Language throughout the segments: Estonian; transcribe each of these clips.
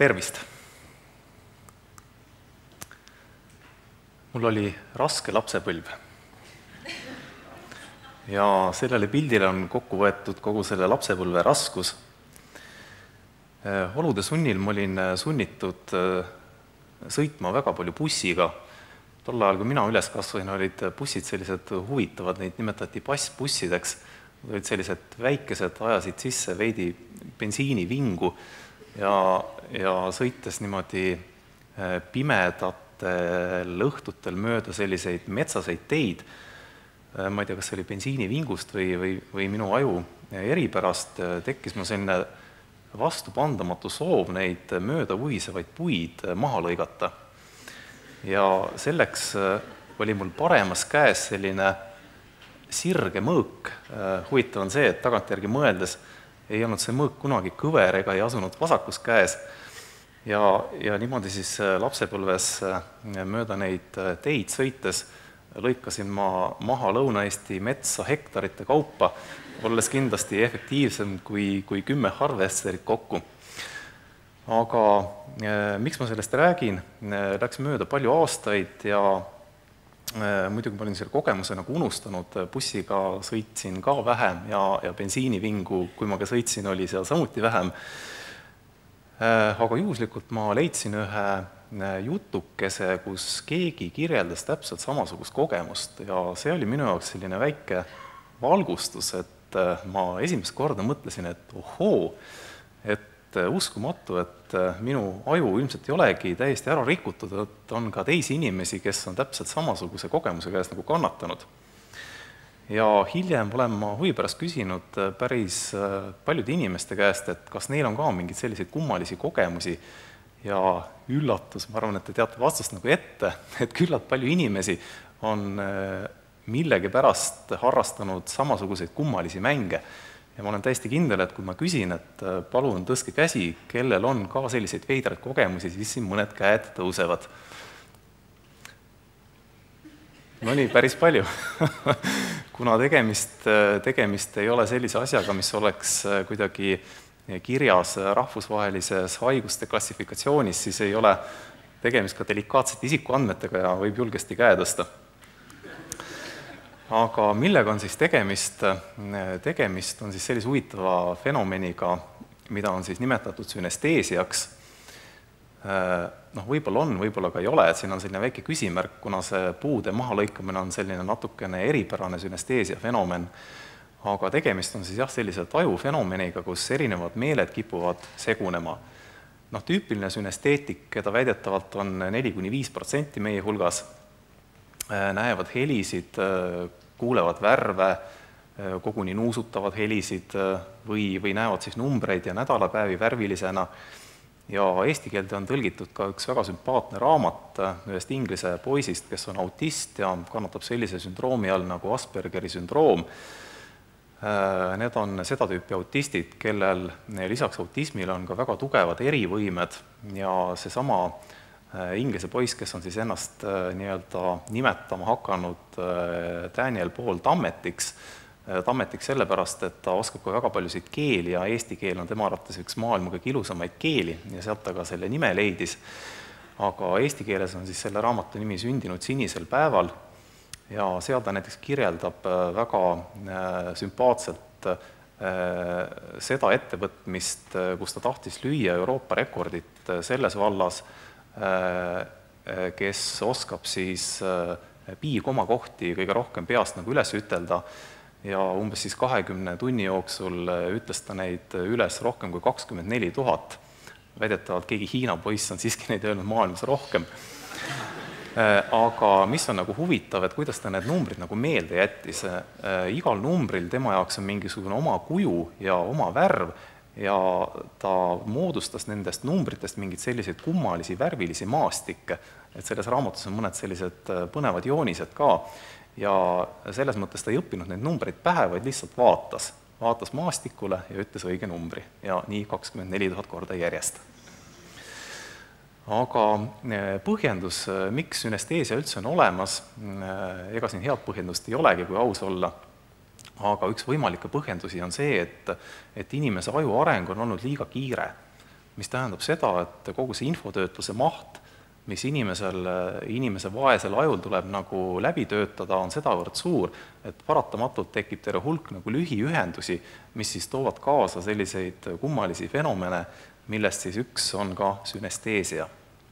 Tervist! Mul oli raske lapsepõlv ja sellele pildile on kokku võetud kogu selle lapsepõlve raskus. Olude sunnil ma olin sunnitud sõitma väga palju bussiga. Tol ajal, kui mina üles kasvasin, olid bussid sellised huvitavad, neid nimetati passbussideks. Nad olid sellised väikesed, ajasid sisse veidi bensiinivingu ja sõites niimoodi pimedatel õhtutel mööda selliseid metsaseid teid. Ma ei tea, kas see oli bensiinivingust või minu aju eripärast, tekkis mul selline vastupandamatu soov neid mööda vuhisevaid puid maha lõigata. Ja selleks oli mul paremas käes selline sirge mõõk. Huvitav on see, et tagantjärgi mõeldes ei olnud see mõõk kunagi kõver ega ei asunud vasakus käes. Ja niimoodi siis lapsepõlves mööda neid teid sõites lõikasin ma maha Lõuna-Eesti metsa hektarite kaupa, olles kindlasti efektiivsem kui 10 harvesterit kokku. Aga miks ma sellest räägin? Läks mööda palju aastaid ja muidugi ma olin selle kogemuse nagu unustanud, bussiga sõitsin ka vähem ja bensiinivingu, kui ma ka sõitsin, oli seal samuti vähem. Aga juhuslikult ma leidsin ühe jutukese, kus keegi kirjeldas täpselt samasugust kogemust ja see oli minu jaoks selline väike valgustus, et ma esimest korda mõtlesin, et ohoo, et uskumatu, et minu aju ilmselt ei olegi täiesti ära rikutud, et on ka teisi inimesi, kes on täpselt samasuguse kogemuse käes nagu kannatanud. Ja hiljem olen ma huvi pärast küsinud päris paljude inimeste käest, et kas neil on ka mingeid selliseid kummalisi kogemusi ja üllatus, ma arvan, et te teate vastust nagu ette, et küllalt palju inimesi on millegipärast harrastanud samasuguseid kummalisi mänge. Ja ma olen täiesti kindel, et kui ma küsin, et palun tõstke käsi, kellel on ka selliseid veidraid kogemusi, siis siin mõned käed tõusevad. No nii, päris palju. Kuna tegemist ei ole sellise asjaga, mis oleks kuidagi kirjas rahvusvahelises haiguste klassifikatsioonis, siis ei ole tegemist ka delikaatsete isikuandmetega ja võib julgesti käe tõsta. Aga millega on siis tegemist? Tegemist on siis sellise huvitava fenomeniga, mida on siis nimetatud sünesteesiaks. Võib-olla on, võib-olla ka ei ole, et siin on selline väike küsimärk, kuna see puude mahalõikamine on selline natukene eripärane sünesteesia fenomen. Aga tegemist on siis jah sellise tajufenomeniga, kus erinevad meeled kipuvad segunema. Tüüpiline sünesteetik, keda väidetavalt on 4–5% meie hulgas, näevad helisid, kuulevad värve, koguni nuusutavad helisid või näevad siis numbreid ja nädalapäevi värvilisena. Ja eesti keelde on tõlgitud ka üks väga sümpaatne raamat ühest inglise poisist, kes on autist ja kannatab sellise sündroomi all nagu Aspergeri sündroom. Need on seda tüüpi autistid, kellel lisaks autismile on ka väga tugevad erivõimed ja seesama inglise poiss, kes on siis ennast nimetama hakanud Daniel Paul Tammetiks sellepärast, et ta oskab ka väga paljusid keeli ja eesti keel on tema arvates üks maailma kõige ilusamaid keeli ja sealt ta ka selle nime leidis. Aga eesti keeles on siis selle raamatu nimi Sündinud sinisel päeval ja seal ta näiteks kirjeldab väga sümpaatselt seda ettevõtmist, kus ta tahtis lüüa Euroopa rekordit selles vallas, kes oskab siis pi-komakohti kõige rohkem peast nagu üles ütelda ja umbes siis 20 tunni jooksul ütles ta neid üles rohkem kui 24 000. Väidetavalt keegi Hiina poiss on siiski neid öelnud maailmas rohkem. Aga mis on nagu huvitav, et kuidas ta need numbrid nagu meelde jättis. Igal numbril tema jaoks on mingisugune oma kuju ja oma värv ja ta moodustas nendest numbritest mingid selliseid kummalisi värvilisi maastikke, et selles raamatus on mõned sellised põnevad joonised ka ja selles mõttes ta ei õppinud neid numbreid pähe, vaid lihtsalt vaatas maastikule ja ütles õige numbri ja nii 24 000 korda järjest. Aga põhjendus, miks sünesteesia üldse on olemas, ega siin head põhjendust ei olegi, kui aus olla. Aga üks võimalikke põhjendusi on see, et inimese aju areng on olnud liiga kiire. mis tähendab seda, et kogu see infotöötluse maht, mis inimese vaesel ajul tuleb nagu läbi töötada, on sedavõrd suur, et paratamatult tekib terve hulk nagu lühiühendusi, mis siis toovad kaasa selliseid kummalisi fenomene, millest siis üks on ka sünesteesia.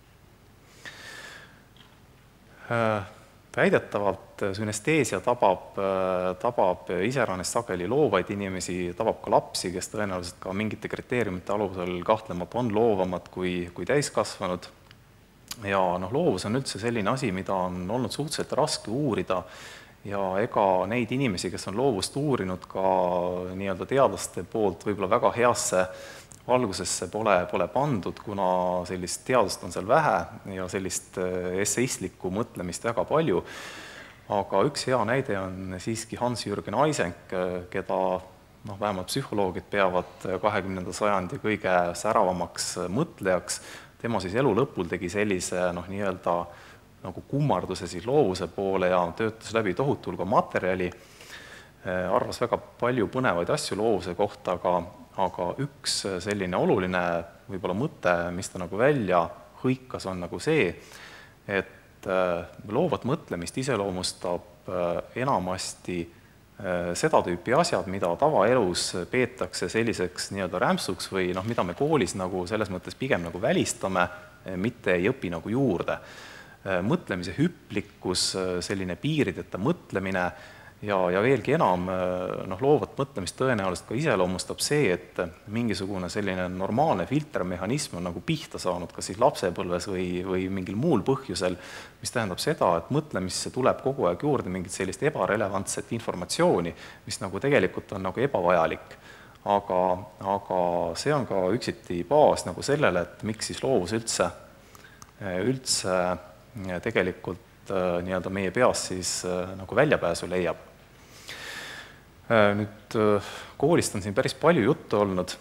Väidetavalt sünesteesia tabab iseäranis sageli loovaid inimesi, tabab ka lapsi, kes tõenäoliselt ka mingite kriteeriumite alusel kahtlemata on loovamad kui täiskasvanud. Ja loovus on üldse selline asi, mida on olnud suhteliselt raske uurida ja ega neid inimesi, kes on loovust uurinud ka nii-öelda teadlaste poolt võib-olla väga heasse valgusesse pole pandud, kuna sellist teadust on seal vähe ja sellist esseistlikku mõtlemist väga palju. Aga üks hea näide on siiski Hans-Jürgen Eysenck, keda vähemalt psühholoogid peavad 20. sajandi kõige säravamaks mõtlejaks. Tema siis elu lõpul tegi sellise nii-öelda nagu kummarduse siis loovuse poole ja töötas läbi tohutul ka materjali, arvas väga palju põnevaid asju loovuse kohta, aga üks selline oluline võib-olla mõte, mis ta nagu välja hõikas, on nagu see, et loovat mõtlemist iseloomustab enamasti seda tüüpi asjad, mida tavaelus peetakse selliseks nii-öelda rämpsuks või mida me koolis nagu selles mõttes pigem nagu välistame, mitte ei õpi nagu juurde. Mõtlemise hüplikkus, selline piirideta mõtlemine ja veelgi enam loovat mõtlemist tõenäoliselt ka iseloomustab see, et mingisugune selline normaalne filtermehhanism on nagu pihta saanud kas siis lapsepõlves või mingil muul põhjusel, mis tähendab seda, et mõtlemisse tuleb kogu aeg juurde mingit sellist ebarelevantset informatsiooni, mis nagu tegelikult on nagu ebavajalik. Aga see on ka üksiti baas nagu sellele, et miks siis loovus üldse tegelikult nii-öelda meie peas siis nagu väljapääsu leiab. Nüüd koolist on siin päris palju juttu olnud.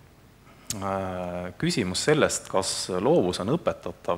Küsimus sellest, kas loovus on õpetatav,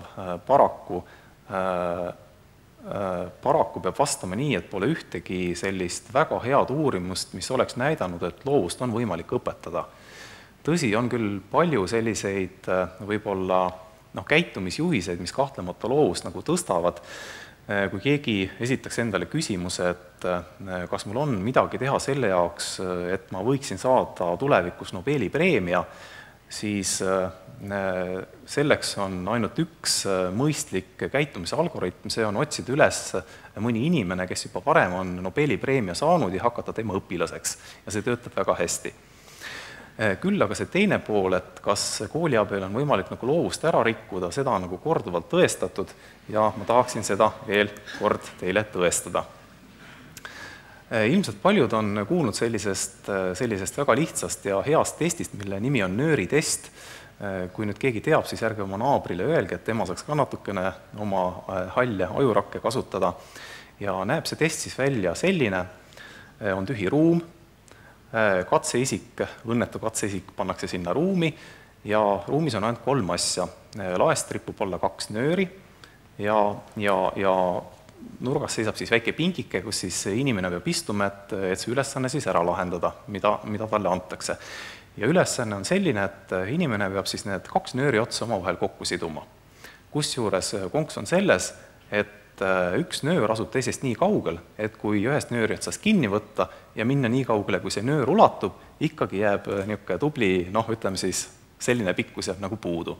paraku peab vastama nii, et pole ühtegi sellist väga head uurimust, mis oleks näidanud, et loovust on võimalik õpetada. Tõsi, on küll palju selliseid võib-olla käitumisjuhiseid, mis kahtlemata loovust nagu tõstavad. Kui keegi esitaks endale küsimuse, et kas mul on midagi teha selle jaoks, et ma võiksin saada tulevikus Nobeli preemia, siis selleks on ainult üks mõistlik käitumise algoritm, see on otsida üles mõni inimene, kes juba varem on Nobeli preemia saanud ja hakata tema õpilaseks. Ja see töötab väga hästi. Küll aga see teine pool, et kas kooli abil on võimalik nagu loovust ära rikkuda, seda on nagu korduvalt tõestatud ja ma tahaksin seda veel kord teile tõestada. Ilmselt paljud on kuulnud sellisest väga lihtsast ja heast testist, mille nimi on nööritest. Kui nüüd keegi teab, siis ärge oma naabrile öelge, et tema saaks ka natukene oma halle ajurakke kasutada. Ja näeb see test siis välja selline, on tühi ruum, katseisik, õnnetu katseisik pannakse sinna ruumi ja ruumis on ainult 3 asja. Laest ripub alla 2 nööri ja nurgas seisab siis väike pingike, kus siis inimene peab istuma, et see ülesanne siis ära lahendada, mida talle antakse. Ja ülesanne on selline, et inimene peab siis need 2 nööri otsa omavahel kokku siduma. Kusjuures konks on selles, et üks nöör asub teisest nii kaugel, et kui ühest nööri otsast kinni võtta ja minna nii kaugele, kui see nöör ulatub, ikkagi jääb niisugune tubli, ütleme siis selline pikkus jääb nagu puudu.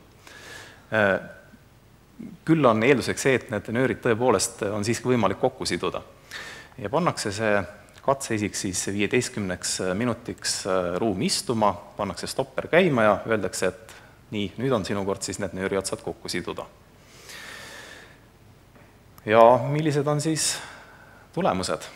Küll on eelduseks see, et need nöörid tõepoolest on siiski võimalik kokku siduda. Ja pannakse see katseisik siis 15 minutiks ruumi istuma, pannakse stopper käima ja öeldakse, et nii, nüüd on sinu kord siis need nööri otsad kokku siduda. Ja millised on siis tulemused?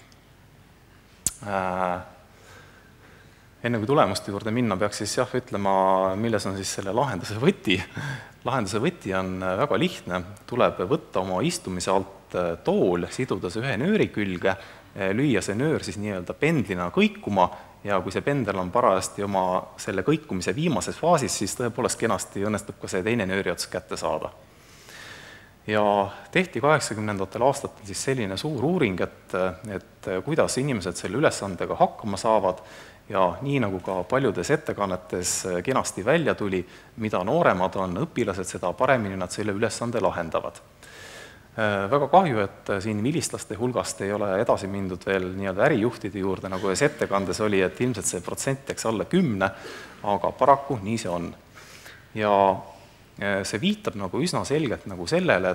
Enne kui tulemuste juurde minna, peaks siis ütlema, milles on siis selle lahenduse võti. Lahenduse võti on väga lihtne, tuleb võtta oma istumise alt tool, siduda see ühe nööri külge, lüüa see nöör siis nii-öelda pendlina kõikuma ja kui see pendel on parajasti oma selle kõikumise viimases faasis, siis tõepoolest kenasti õnnestub ka see teine nööri ots kätte saada. Ja tehti 80. aastatel siis selline suur uuring, et kuidas inimesed selle ülesandega hakkama saavad ja nii nagu ka paljudes ettekannetes kenasti välja tuli, mida nooremad on õpilased, seda paremini nad selle ülesande lahendavad. Väga kahju, et siin vilistlaste hulgast ei ole edasi mindud veel nii-öelda ärijuhtide juurde, nagu ühes ettekandes oli, et ilmselt see protsent jääks alla 10, aga paraku nii see on. Ja see viitab nagu üsna selgelt nagu sellele,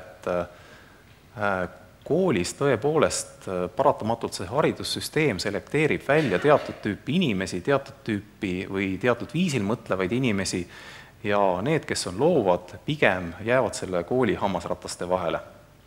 et koolis tõepoolest paratamatult see haridussüsteem selekteerib välja teatud tüüpi inimesi, teatud tüüpi või teatud viisil mõtlevaid inimesi ja need, kes on loovad, pigem jäävad selle kooli hammasrataste vahele.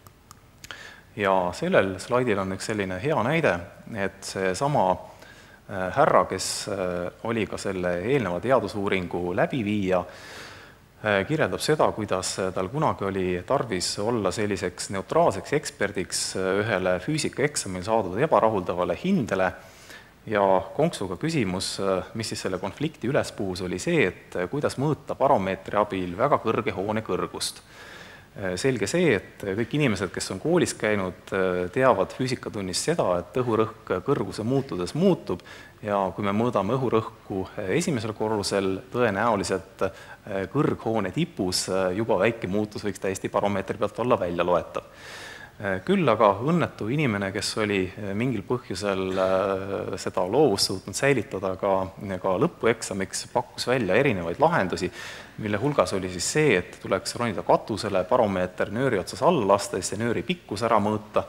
Ja sellel slaidil on üks selline hea näide, et see sama härra, kes oli ka selle eelneva teadusuuringu läbiviija, kirjeldab seda, kuidas tal kunagi oli tarvis olla selliseks neutraalseks eksperdiks ühele füüsikaeksamil saadud ebarahuldavale hindele ja konksuga küsimus, mis siis selle konflikti üles puhus, oli see, et kuidas mõõta baromeetri abil väga kõrge hoone kõrgust. Selge see, et kõik inimesed, kes on koolis käinud, teavad füüsikatunnis seda, et õhurõhk kõrguse muutudes muutub ja kui me mõõdame õhurõhku esimesel korrusel, tõenäoliselt kõrghoone tipus juba väike muutus võiks täiesti baromeetri pealt olla välja loetav. Küll aga õnnetu inimene, kes oli mingil põhjusel seda loovust suutnud säilitada ka lõpueksamiks, pakkus välja erinevaid lahendusi, mille hulgas oli siis see, et tuleks ronida katusele, baromeeter nööri otsas alla lasta, siis nööri pikkus ära mõõta,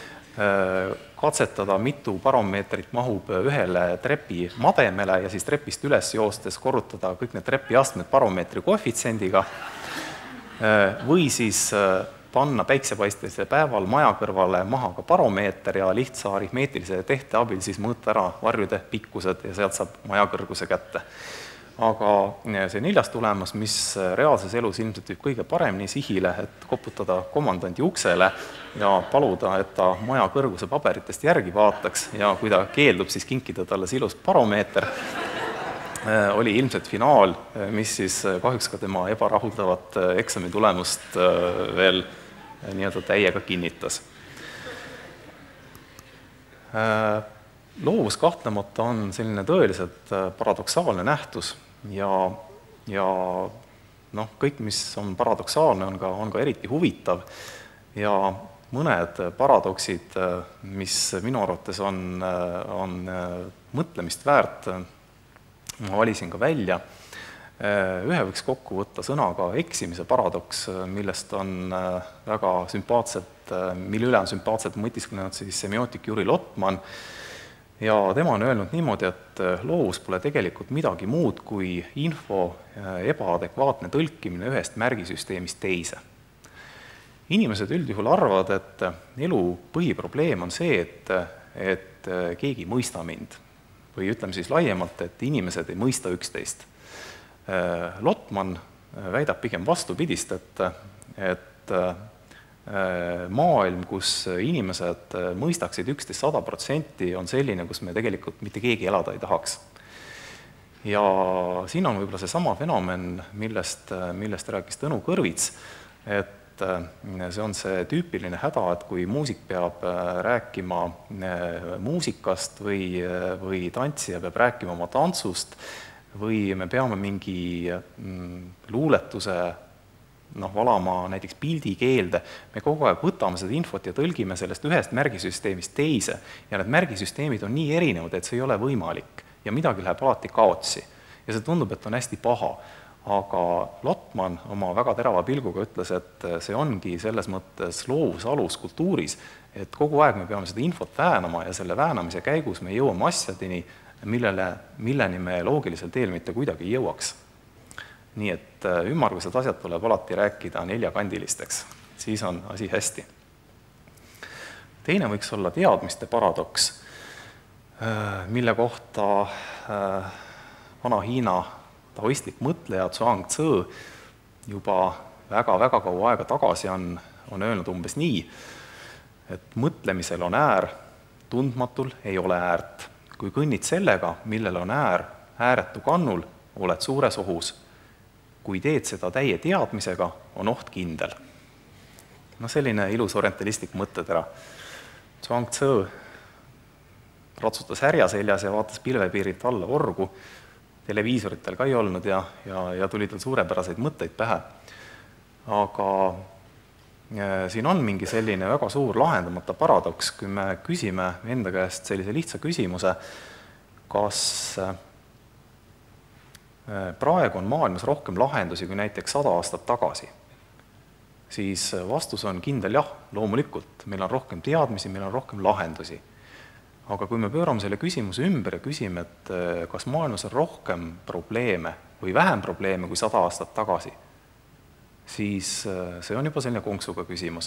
katsetada, mitu baromeetrit mahub ühele trepi mademele ja siis trepist üles joostes korrutada kõik need trepiastmed baromeetri koefitsiendiga või siis panna päiksepaistelisel päeval maja kõrvale maha ka baromeeter ja lihtsa aritmeetilise tehte abil siis mõõta ära varjude pikkused ja sealt saab maja kõrguse kätte. Aga see 4. tulemus, mis reaalses elus ilmselt viib kõige paremini sihile, et koputada komandandi uksele ja paluda, et ta maja kõrguse paberitest järgi vaataks ja kui ta keeldub, siis kinkida talle see ilus baromeeter, oli ilmselt finaal, mis siis kahjuks ka tema ebarahuldavat eksami tulemust veel nii-öelda täiega kinnitas. Loovus kahtlemata on selline tõeliselt paradoksaalne nähtus ja kõik, mis on paradoksaalne, on ka eriti huvitav ja mõned paradoksid, mis minu arvates on mõtlemist väärt, ma valisin ka välja. Ühe võiks kokku võtta sõnaga eksimise paradoks, millest on väga sümpaatselt, mille üle on sümpaatselt mõtisklenud siis semiootik Juri Lotman ja tema on öelnud niimoodi, et loovus pole tegelikult midagi muud kui info ebaadekvaatne tõlkimine ühest märgisüsteemist teise. Inimesed üldjuhul arvavad, et elu põhiprobleem on see, et keegi ei mõista mind või ütleme siis laiemalt, et inimesed ei mõista üksteist. Lotman väidab pigem vastupidist, et maailm, kus inimesed mõistaksid üksteist 100%, on selline, kus me tegelikult mitte keegi elada ei tahaks. Ja siin on võib-olla see sama fenomen, millest rääkis Tõnu Kõrvits, et see on see tüüpiline häda, et kui muusik peab rääkima muusikast või tantsija peab rääkima oma tantsust või me peame mingi luuletuse valama näiteks pildikeelde, me kogu aeg võtame seda infot ja tõlgime sellest ühest märgisüsteemist teise ja need märgisüsteemid on nii erinevad, et see ei ole võimalik ja midagi läheb alati kaotsi ja see tundub, et on hästi paha. Aga Lotman oma väga terava pilguga ütles, et see ongi selles mõttes loovuse alus kultuuris, et kogu aeg me peame seda infot väänama ja selle väänamise käigus me jõuame asjadeni, milleni me loogilisel teel mitte kuidagi ei jõuaks. Nii et ümmargused asjad tuleb alati rääkida neljakandilisteks, siis on asi hästi. Teine võiks olla teadmiste paradoks, mille kohta vana Hiina taoistlik mõtleja Zhuang Tzu juba väga-väga kaua aega tagasi on öelnud umbes nii, et mõtlemisel on äär, tundmatul ei ole äärt. Kui kõnnid sellega, millel on ääretu kannul, oled suures ohus. Kui teed seda täie teadmisega, on oht kindel. Selline ilus orientalistlik mõttetera. Zhuang Tzu ratsutas härja seljas ja vaatas pilvepiirilt alla orgu, televiisoritel ka ei olnud ja tuli tal suurepäraseid mõtteid pähe. Aga siin on mingi selline väga suur lahendamata paradoks, kui me küsime enda käest sellise lihtsa küsimuse, kas praegu on maailmas rohkem lahendusi kui näiteks 100 aastat tagasi, siis vastus on kindel jah, loomulikult, meil on rohkem teadmisi, meil on rohkem lahendusi. Aga kui me pöörame selle küsimuse ümber ja küsime, et kas maailmas on rohkem probleeme või vähem probleeme kui 100 aastat tagasi, siis see on juba selline konksuga küsimus.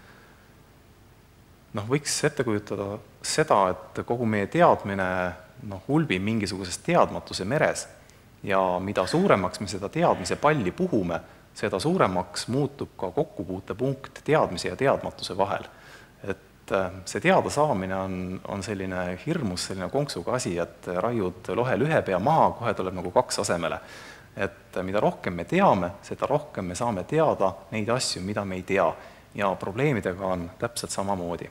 Võiks ette kujutada seda, et kogu meie teadmine hulbib mingisugusest teadmatuse meres ja mida suuremaks me seda teadmise palli puhume, seda suuremaks muutub ka kokkupuutepunkt teadmise ja teadmatuse vahel. See teada saamine on selline hirmus, selline konksuga asi, et raiud lohel ühe pea maha, kohe tuleb nagu 2 asemele. Et mida rohkem me teame, seda rohkem me saame teada neid asju, mida me ei tea. Ja probleemidega on täpselt samamoodi.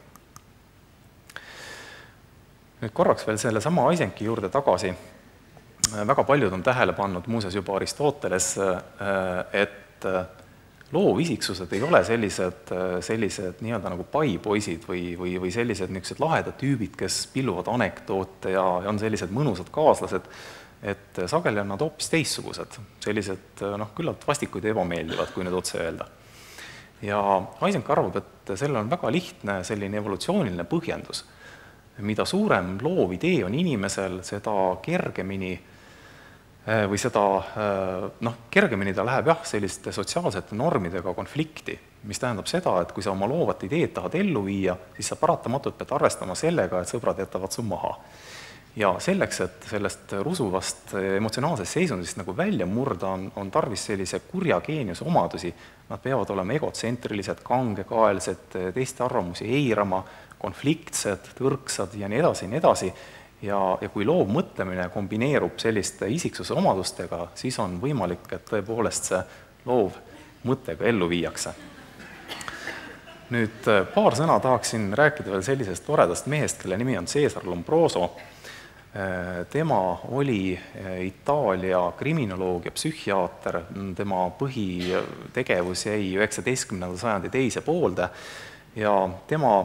Nüüd korraks veel selle sama Eisenki juurde tagasi. Väga paljud on tähele pannud, muuseas juba Aristoteles, et loovisiksused ei ole sellised nii-öelda nagu paipoisid või sellised niisugused lahedad tüübid, kes pilluvad anekdoote ja on sellised mõnusad kaaslased, et sageli on nad hoopis teistsugused, sellised küllalt vastikuid ja ebameeldivad, kui nüüd otse öelda. Ja Eisenk arvab, et sellel on väga lihtne selline evolutsiooniline põhjendus. Mida suurem loovidee on inimesel, seda kergemini või seda, kergemini ta läheb selliste sotsiaalsete normidega konflikti, mis tähendab seda, et kui sa oma loovat ideed tahad ellu viia, siis sa paratamatult pead arvestama sellega, et sõbrad jätavad su maha. Ja selleks, et sellest rusuvast emotsionaalsest seisundist nagu välja murda, on tarvis sellise kurja geeniuse omadusi. Nad peavad olema egotsentrilised, kangekaelsed, teiste arvamusi eirama, konfliktsed, tõrksad ja nii edasi. Ja kui loov mõtlemine kombineerub selliste isiksuse omadustega, siis on võimalik, et tõepoolest see loov mõttega ellu viiakse. Nüüd paar sõna tahaksin rääkida veel sellisest toredast mehest, kelle nimi on Cesar Lombroso. Tema oli Itaalia kriminoloog ja psühhiaater, tema põhitegevus jäi 19. sajandi teise poolde ja tema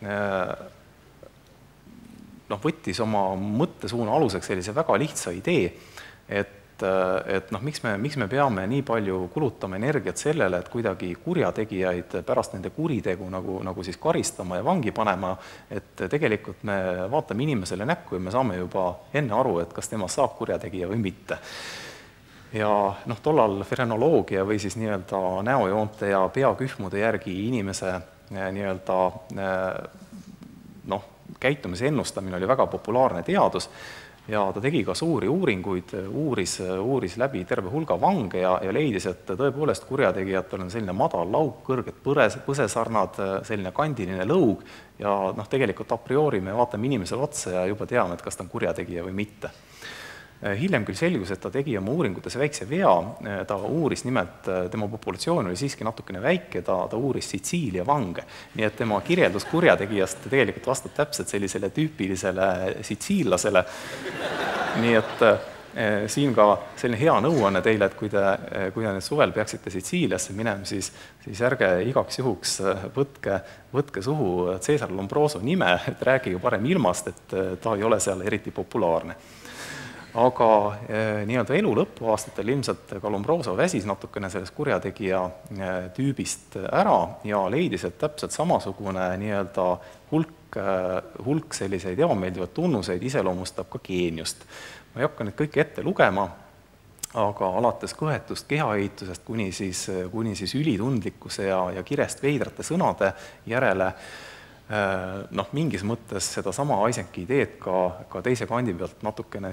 võttis oma mõttesuuna aluseks sellise väga lihtsa idee, et miks me peame nii palju kulutama energiat sellele, et kuidagi kurjategijaid pärast nende kuritegu nagu siis karistama ja vangi panema, et tegelikult me vaatame inimesele näkku ja me saame juba enne aru, et kas temast saab kurjategija või mitte. Ja tollal frenoloogia või siis nii-öelda näojoonte ja peakühmude järgi inimese nii-öelda käitumise ennustamine oli väga populaarne teadus ja ta tegi ka suuri uuringuid, uuris läbi terve hulga vange ja leidis, et tõepoolest kurjategijatel on selline madal lauk, kõrged põsesarnad, selline kandiline lõug ja tegelikult a priori me vaatame inimesele otsa ja juba teame, et kas ta on kurjategija või mitte. Hiljem küll selgus, et ta tegi oma uuringutes väikse vea, ta uuris nimelt, tema populatsioon oli siiski natukene väike, ta uuris Sitsiilia vange, nii et tema kirjeldus kurjategijast tegelikult vastab täpselt sellisele tüüpilisele sitsiillasele. Nii et siin ka selline hea nõuanne teile, et kui te nüüd suvel peaksite Sitsiiliasse minema, siis ärge igaks juhuks võtke suhu Cesar Lombroso nime, et rääkige parem ilmast, et ta ei ole seal eriti populaarne. Aga nii-öelda elu lõpuaastatel ilmselt ka Lombroso väsis natukene sellest kurjategija tüübist ära ja leidis, et täpselt samasugune nii-öelda hulk selliseid ebameeldivaid tunnuseid iseloomustab ka geeniust. Ma ei hakka nüüd kõik ette lugema, aga alates kõhetust kehaehitusest kuni siis ülitundlikkuse ja kirest veidrate sõnade järele mingis mõttes seda sama Eisenki ideed ka teise kandi pealt natukene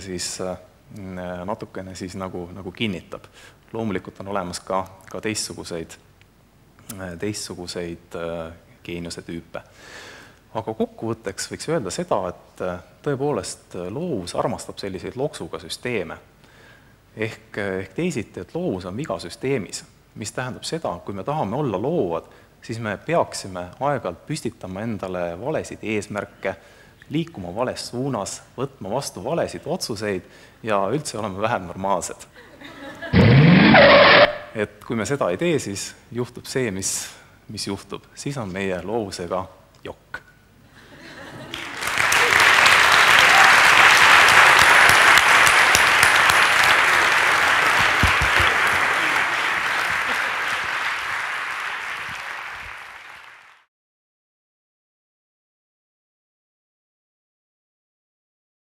siis nagu kinnitab. Loomulikult on olemas ka teistsuguseid geeniuse tüüpe. Aga kokkuvõtteks võiks öelda seda, et tõepoolest loovus armastab selliseid loksuga süsteeme. Ehk teisiti, et loovus on viga süsteemis, mis tähendab seda, kui me tahame olla loovad, siis me peaksime aeg-ajalt püstitama endale valesid eesmärke, liikuma vales suunas, võtma vastu valesid otsuseid ja üldse olema vähem normaalsed. Et kui me seda ei tee, siis juhtub see, mis juhtub. Siis on meie loovusega jokk.